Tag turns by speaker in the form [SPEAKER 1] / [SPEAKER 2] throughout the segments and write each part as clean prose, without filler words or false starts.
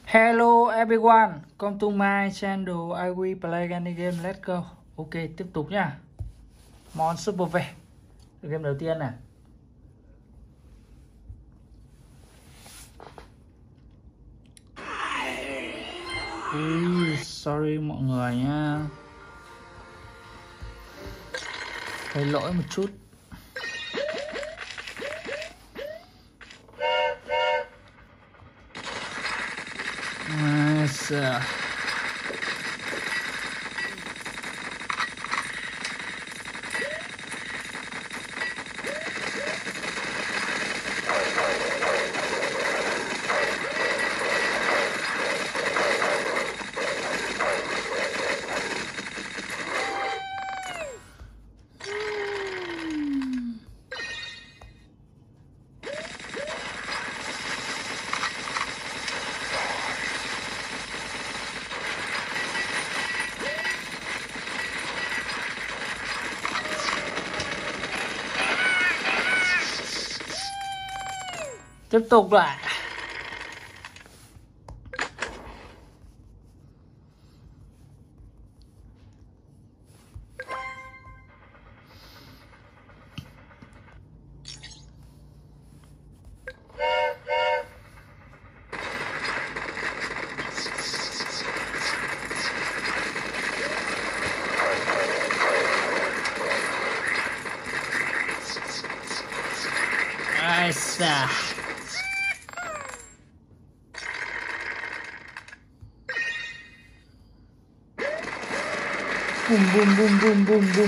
[SPEAKER 1] Hello everyone, come to my channel. I will play any game. Let's go. Ok, tiếp tục nhá. Mon Super về. Game đầu tiên này. Sorry mọi người nha. Hơi lỗi một chút. Nice. Tiếp tục lại. Nice. Boom, boom, boom, boom, boom, boom.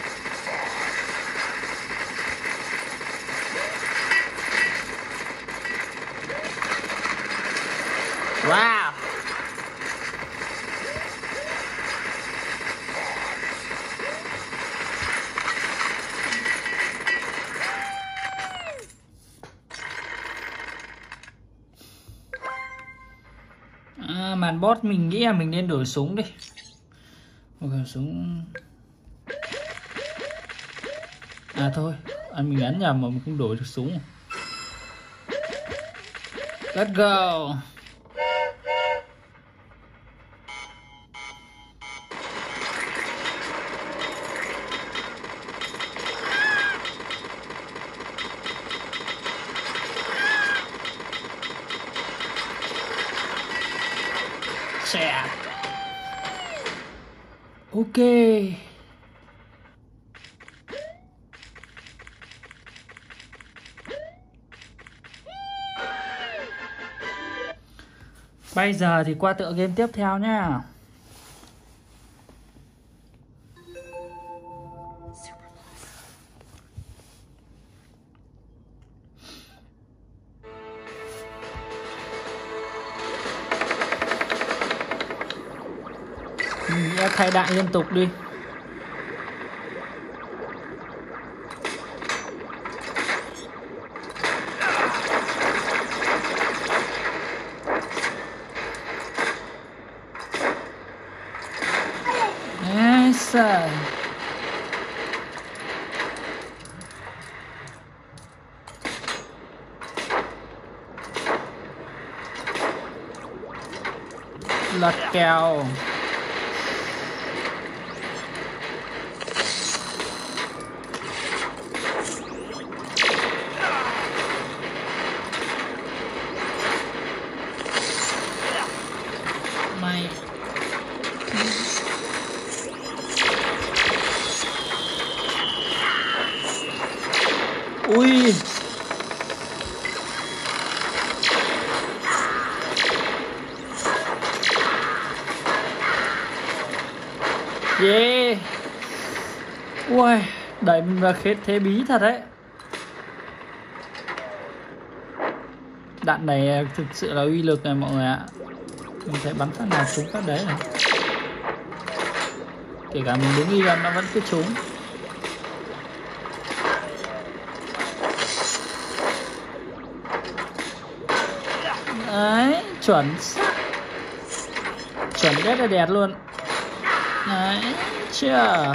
[SPEAKER 1] Wow. Màn boss mình nghĩ là mình nên đổi súng đi. Ok, súng. À thôi, mình ấn nhầm mà mình không đổi được súng. Let's go. Chà. Ok. Bây giờ thì qua tựa game tiếp theo nhá. Mình sẽ thay đạn liên tục đi. Nice. Lật kèo. Mày. Ui. Yeah. Ui, đẩy mình vào thế bí thật đấy. Đạn này thực sự là uy lực này mọi người ạ. Mình thấy bắn phát nào trúng phát đấy này. Kể cả mình đứng yên nó vẫn cứ trúng. Đấy, chuẩn. Chuẩn rất là đẹp luôn. Đấy, chưa.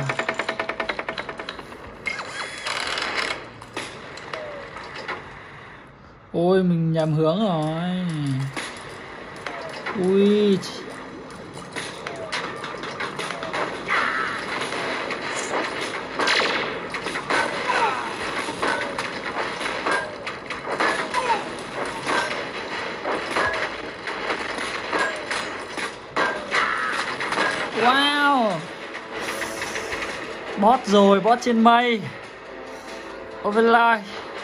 [SPEAKER 1] Ôi mình nhầm hướng rồi. Ui. Wow. Boss rồi, boss trên mây. Overlord.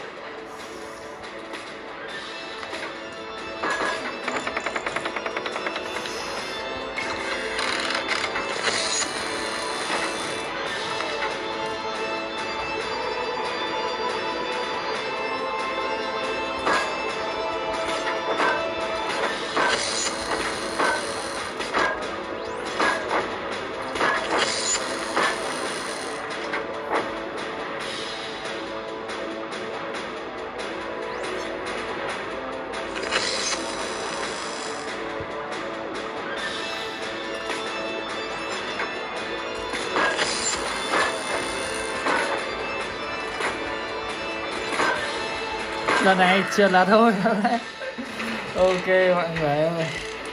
[SPEAKER 1] Lần này trượt là thôi. Ok mọi người ơi.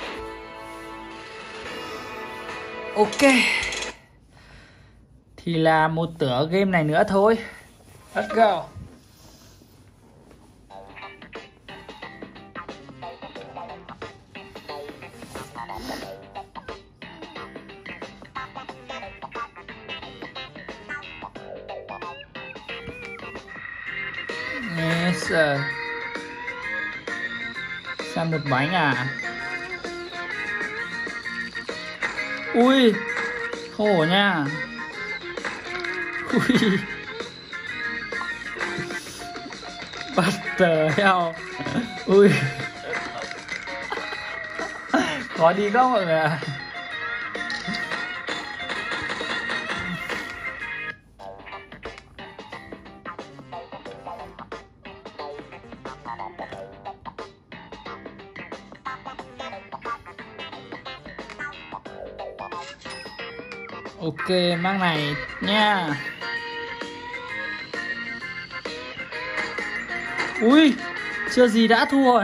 [SPEAKER 1] Ok. Thì là một tửa game này nữa thôi. Let's go. Yes. Sao một bánh à? Ui, khổ nha. Ui. What the hell. Ui. Khó đi không mọi người ạ? Ok, mang này nha. Ui, chưa gì đã thua rồi.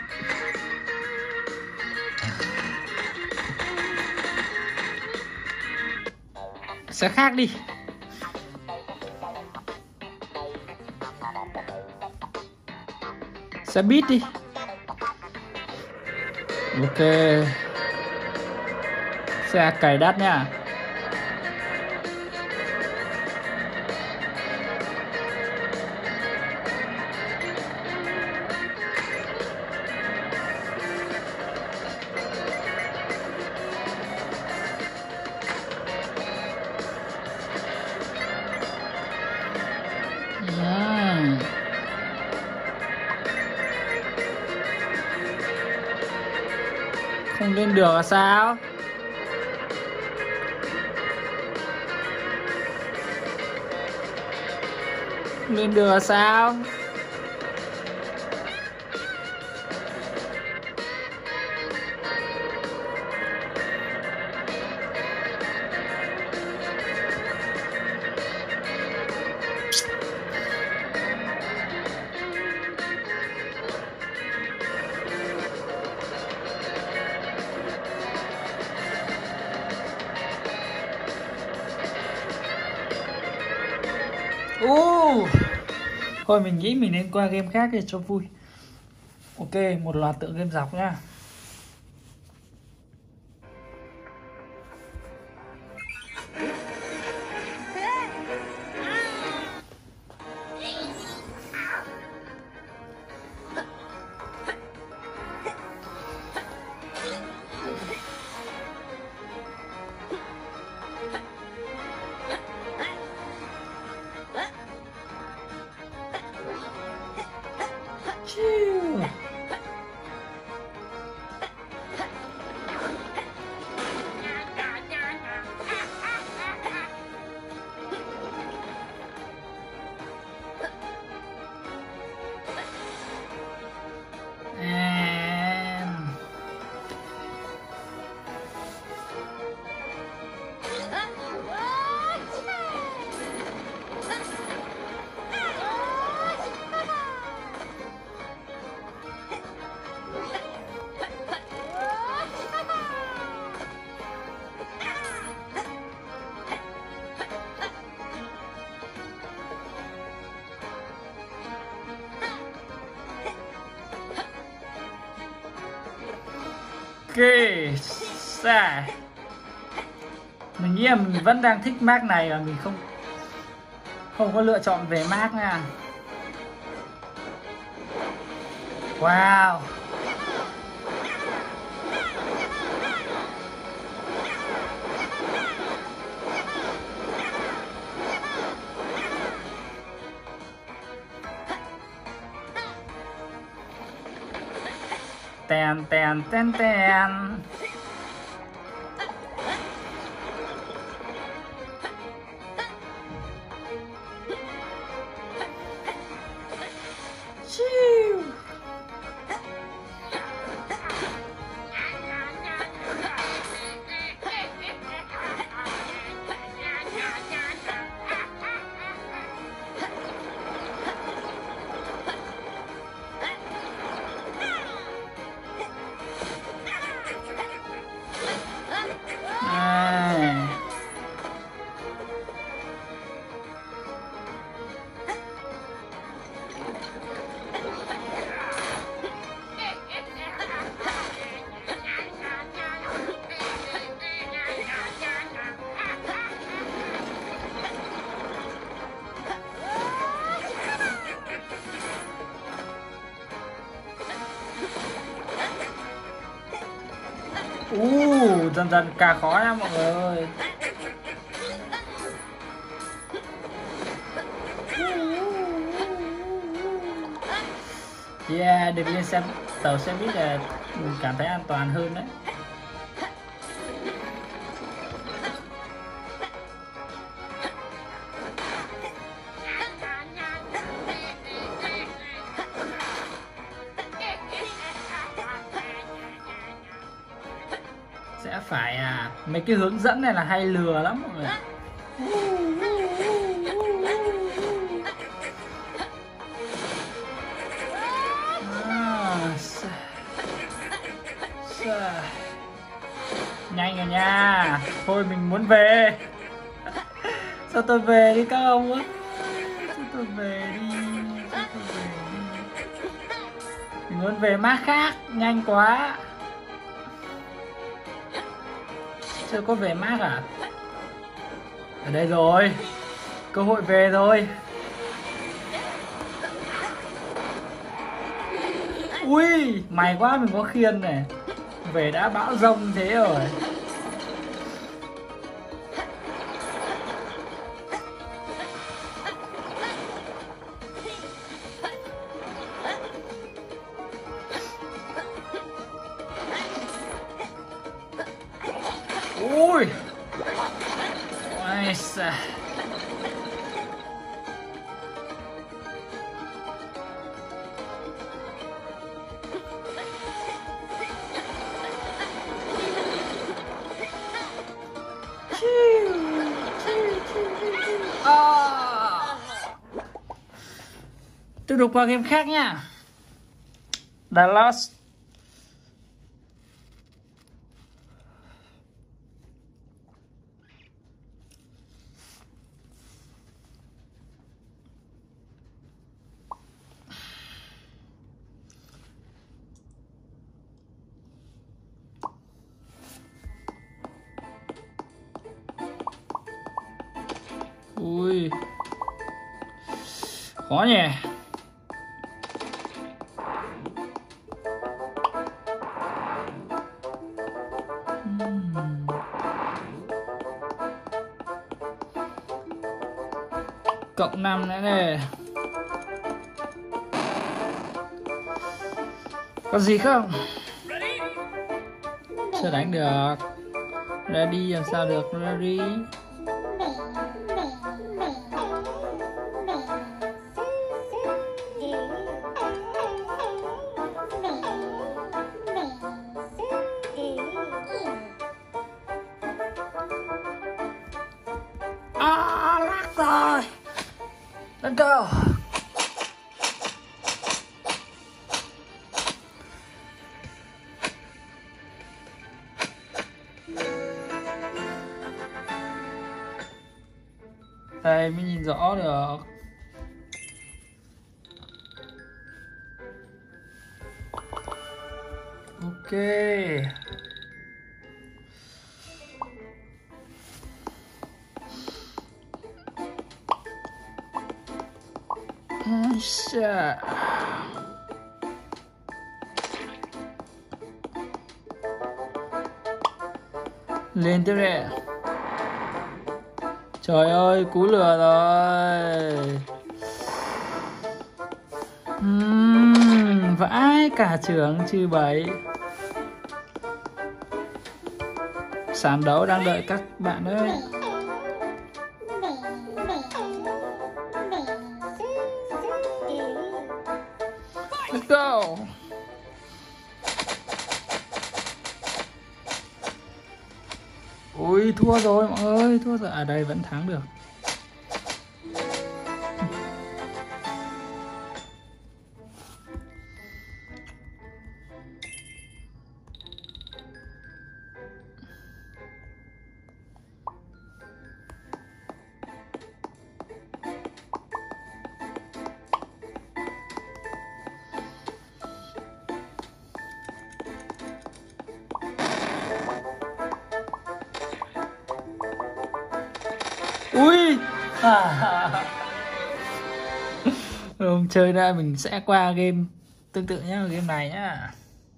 [SPEAKER 1] Sẽ khác đi. Sẽ beat đi. Ok. Sẽ cày đắt nha. Không lên được là sao? Không lên được là sao? Thôi mình nghĩ mình nên qua game khác để cho vui. Ok, một loạt tựa game dọc nhá. Xa. Mình nghĩ là mình vẫn đang thích mác này và mình không có lựa chọn về mác nha. Wow. Tèn tèn tèn tèn. Chiu. Dần dần càng khó nha mọi người ơi. Yeah, được lên xem tàu xe buýt là mình cảm thấy an toàn hơn đấy. Sẽ phải mấy cái hướng dẫn này là hay lừa lắm mọi người ạ. Nhanh rồi nha. Thôi mình muốn về. Sao tôi về đi các ông á. Sao tôi về đi. Mình muốn về mác khác. Nhanh quá. Chưa có về mác à? Ở đây rồi. Cơ hội về rồi. Ui, may quá mình có khiên này. Về đã bão rông thế rồi. Ui. Ôi xa. Tiếp tục qua game khác nha. The Lost. Ui, khó nhỉ. Cộng 5 nữa này. Có gì không? Chưa đánh được. Ready làm sao được? Ready. Lắc rồi. Let's go. Đây mới nhìn rõ được. Ok. Lên tiếp đây. Trời ơi, cú lừa rồi. Vãi cả trưởng trừ 7. Sàn đấu đang đợi các bạn đấy. Let's go. Ui, thua rồi mọi người, thua rồi. À đây vẫn thắng được. Ui Không chơi ra, mình sẽ qua game tương tự nhá, game này nhá.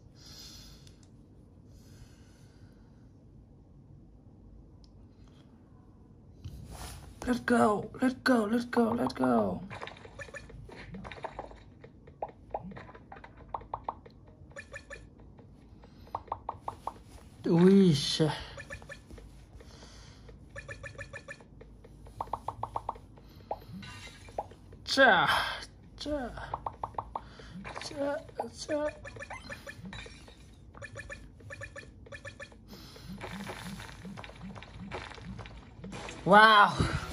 [SPEAKER 1] Let's go, let's go, let's go, let's go. Ui giời. Chà, chà, chà, chà. Wow.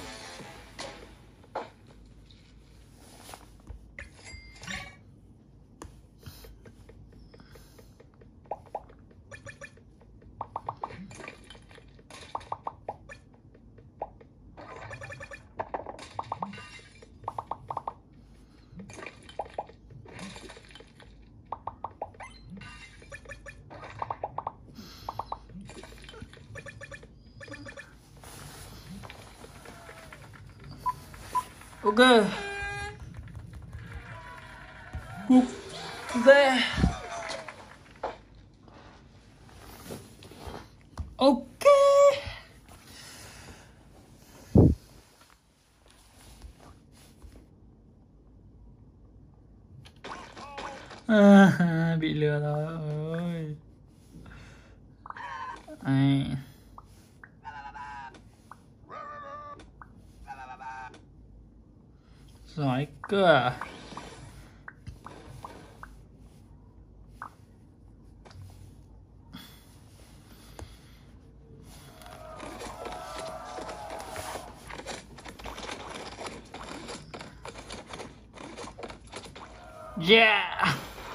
[SPEAKER 1] Ok. Cúp dê. Ok. Bị lừa rồi. Ai. Giỏi cơ. Yeah.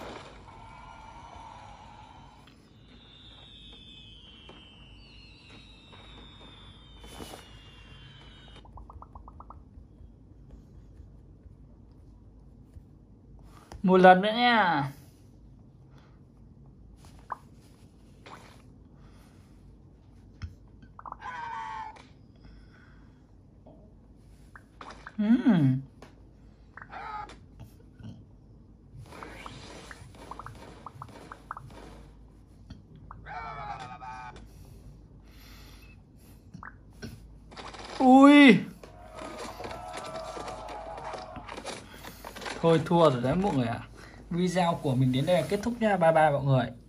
[SPEAKER 1] Một lần nữa nha. Ui. Thôi thua rồi đấy mọi người ạ. Video của mình đến đây là kết thúc nha. Bye bye mọi người.